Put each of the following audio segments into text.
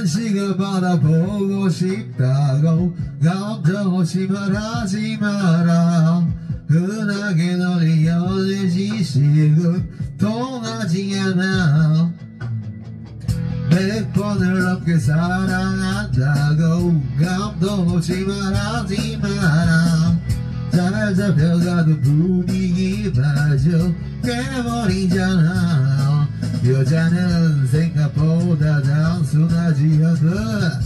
시간 바라보고 싶다고 감정 없이 말하지 마라. 흔하게 널 이어질 지식은 통하지 않아. 100번을 넘게 사랑한다고 감동 없이 말하지 마라. 잘 잡혀가던 분위기마저 깨버리잖아. 여자는 생각보다 단순하지 않아.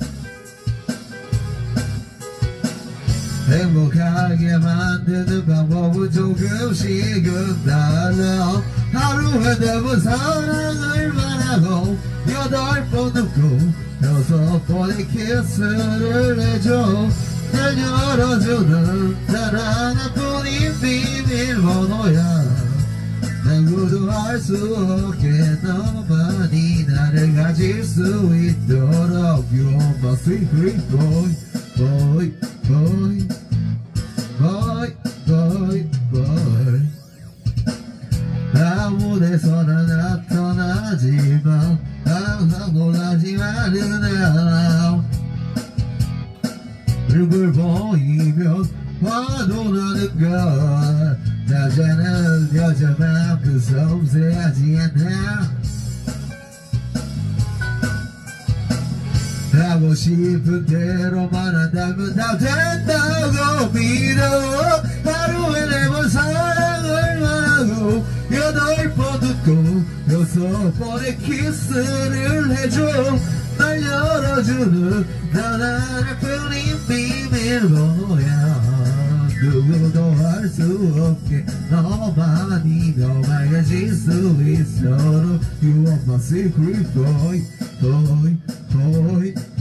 행복하게 만드는 방법은 조금씩은 달라. 하루에 4번 사랑을 말하고 8번 웃고 6번의 키스를 해줘. 날 열어주는 단 하나뿐인 비밀번호야. 누구도 알 수 없게 너만이 나를 가질 수 있도록 You are my secret boy, boy, boy, boy, boy, boy. 아무데서나 나타나지만 항상 놀라지만은 않아. 얼굴 보이면 화도 나는 걸. 남자는 여자만큼 섬세하지 않아. 하고 싶은 대로만 한다면 다 된다고 믿어. 하루에 4번 사랑을 말하고 8번 웃고 6번의 키스를 해줘. 날 열어주는 단 하나뿐인 비밀번호야. 누구도 알 수 없게 너만이 더 맑아질 수 있도록 You are my secret boy, boy, boy.